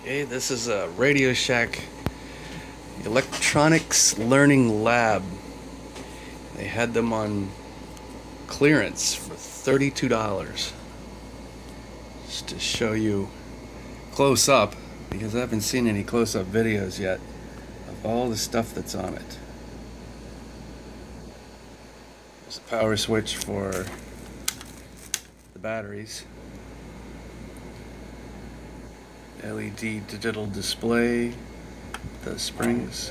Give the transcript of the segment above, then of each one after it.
Okay, this is a Radio Shack Electronics Learning Lab. They had them on clearance for $32. Just to show you close up, because I haven't seen any close-up videos yet of all the stuff that's on it. There's a power switch for the batteries. LED digital display, the springs,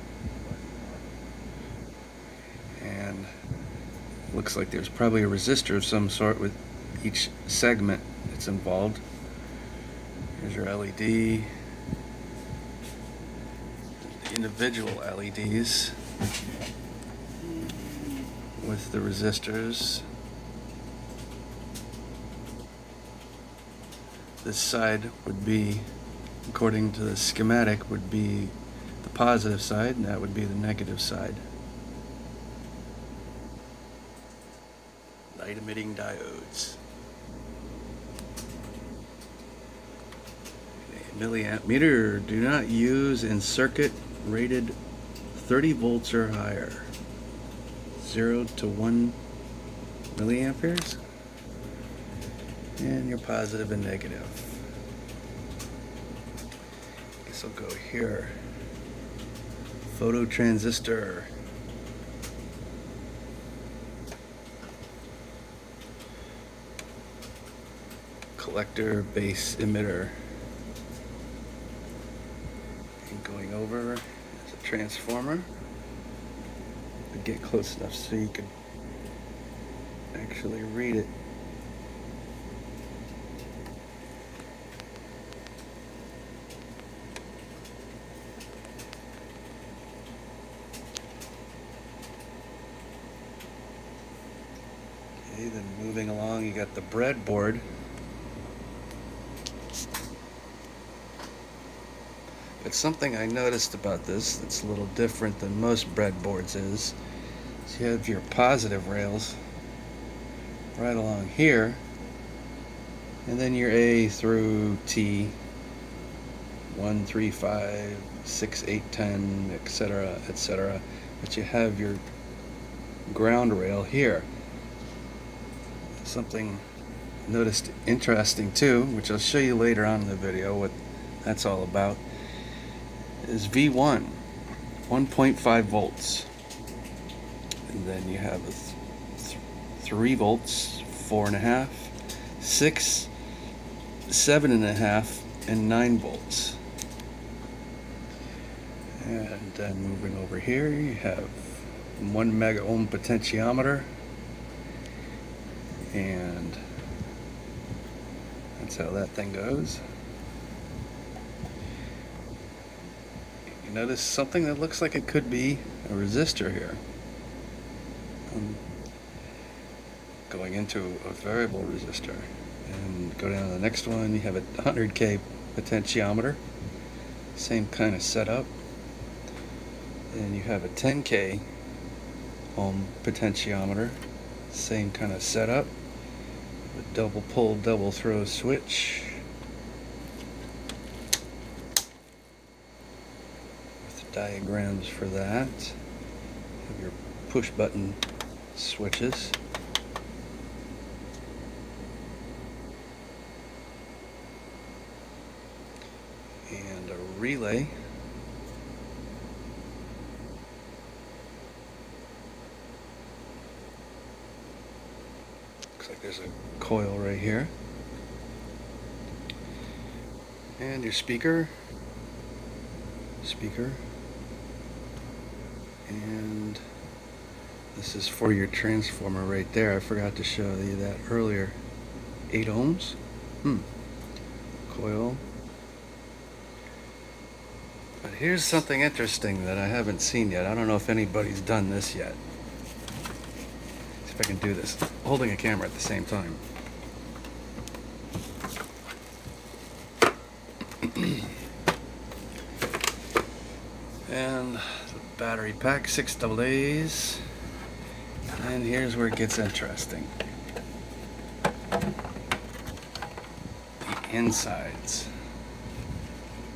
and looks like there's probably a resistor of some sort with each segment that's involved. Here's your LED, the individual LEDs with the resistors. This side would be, according to the schematic, would be the positive side, and that would be the negative side. Light emitting diodes. Okay, milliamp meter, do not use in circuit rated 30 volts or higher. 0 to 1 milliamperes. And your positive and negative. Guess I'll go here. Phototransistor. Collector base emitter. And going over is a transformer. But get close enough so you can actually read it. Okay, then moving along, you got the breadboard. But something I noticed about this that's a little different than most breadboards is you have your positive rails right along here, and then your A through T, 1, 3, 5, 6, 8, 10, etc., etc. But you have your ground rail here. Something noticed interesting too, which I'll show you later on in the video what that's all about, is V1, 1.5 volts. And then you have a 3 volts, 4.5, 6, 7.5, and 9 volts. And then moving over here, you have 1 mega ohm potentiometer. And that's how that thing goes. You notice something that looks like it could be a resistor here. Going into a variable resistor. And go down to the next one, you have a 100K potentiometer. Same kind of setup. And you have a 10K ohm potentiometer. Same kind of setup. A double pull, double throw switch with diagrams for that. Have your push button switches. And a relay. Looks like there's a coil right here. And your speaker. And this is for your transformer right there. I forgot to show you that earlier. 8 ohms. Coil. But here's something interesting that I haven't seen yet. I don't know if anybody's done this yet. See if I can do this, holding a camera at the same time. And the battery pack, 6 AA's. And here's where it gets interesting. The insides.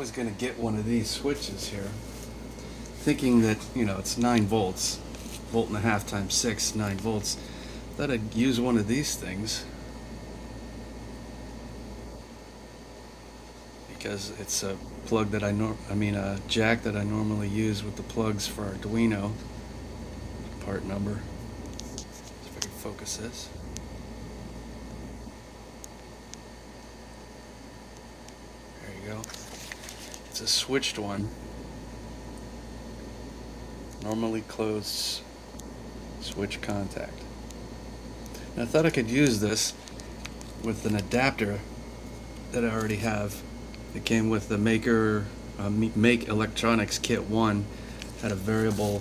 was going to get one of these switches here, thinking that, you know, it's 9 volts, volt and a half times 6, 9 volts. Thought I'd use one of these things because it's a plug that a jack that I normally use with the plugs for Arduino. Part number. See if I can focus this. There you go. It's a switched one. Normally closed switch contact. And I thought I could use this with an adapter that I already have. It came with the Make Electronics Kit 1. Had a variable.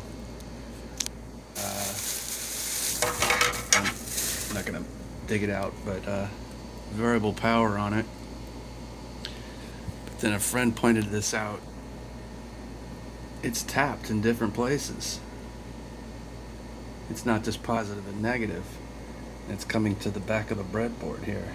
I'm not gonna dig it out, but variable power on it. But then a friend pointed this out. It's tapped in different places. It's not just positive and negative. It's coming to the back of the breadboard here.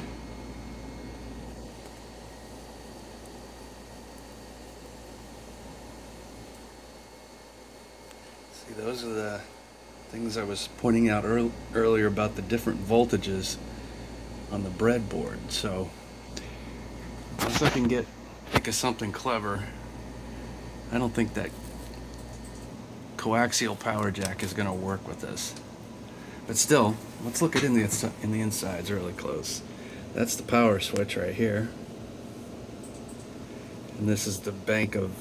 See, those are the things I was pointing out earlier about the different voltages on the breadboard. So, unless I can think of something clever, I don't think that coaxial power jack is going to work with this. But still, let's look at in the insides really close. That's the power switch right here, and this is the bank of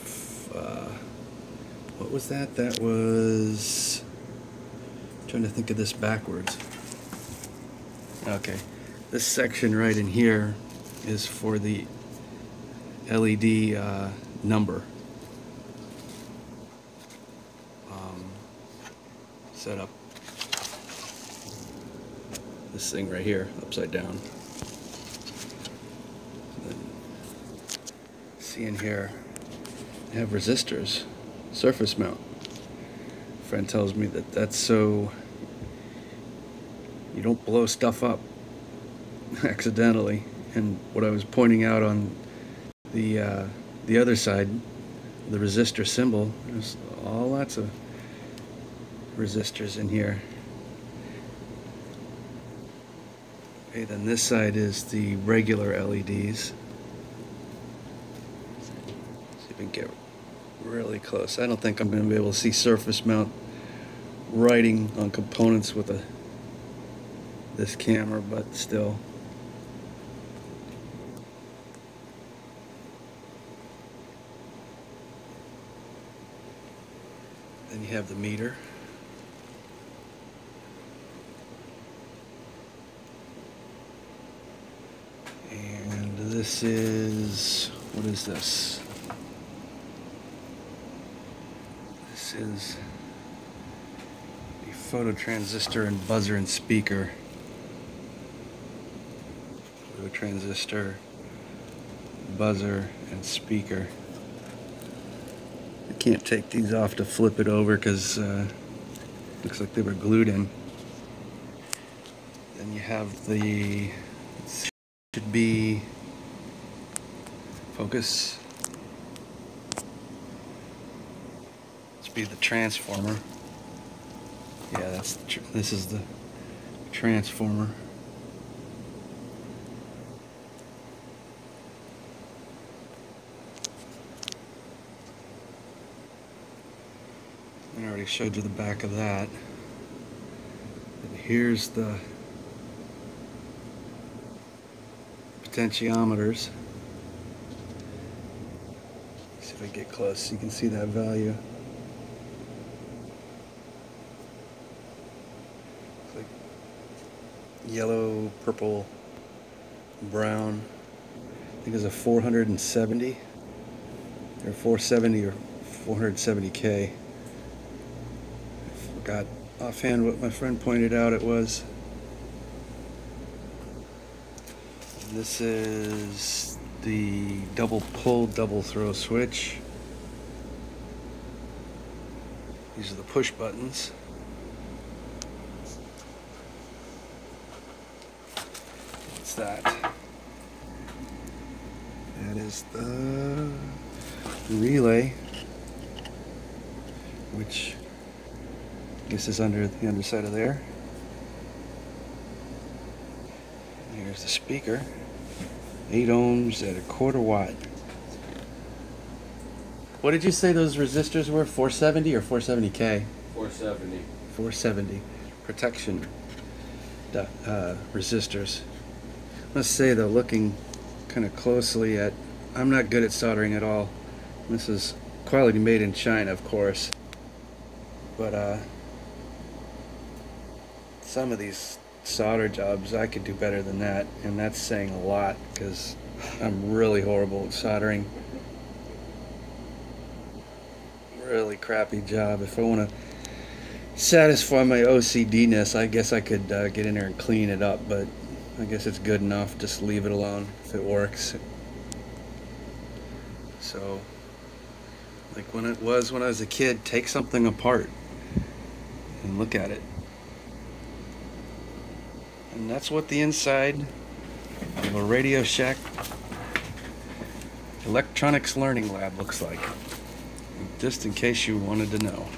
what was that? That was, I'm trying to think of this backwards. Okay, this section right in here is for the LED number setup. This thing right here, upside down. Then, see in here, I have resistors, surface mount. A friend tells me that that's so you don't blow stuff up accidentally. And what I was pointing out on the other side, the resistor symbol, there's lots of resistors in here. Okay, then this side is the regular LEDs. See if we can get really close. I don't think I'm going to be able to see surface mount writing on components with this camera, but still. Then you have the meter. And this is, what is this? This is the phototransistor and buzzer and speaker. Phototransistor, buzzer, and speaker. I can't take these off to flip it over because looks like they were glued in. Then you have the, should be, focus. This be the transformer. Yeah, this is the transformer. I already showed you the back of that. And here's the potentiometers. See if I get close so you can see that value. It's like yellow, purple, brown. I think it's a 470 or 470 or 470K. I forgot offhand what my friend pointed out it was. This is the double pull, double throw switch. These are the push buttons. What's that? That is the relay, which I guess is under the underside of there. Here's the speaker, 8 ohms at 1/4 watt. What did you say those resistors were? 470 or 470K? 470. 470 protection resistors. Let's say though, looking kind of closely at, I'm not good at soldering at all. This is quality made in China, of course, but some of these solder jobs I could do better than that, and that's saying a lot because I'm really horrible at soldering. Really crappy job. If I want to satisfy my OCD-ness, I guess I could get in there and clean it up, but I guess it's good enough. Just leave it alone if it works. So, like when I was a kid, take something apart and look at it. And that's what the inside of a Radio Shack Electronics Learning Lab looks like, just in case you wanted to know.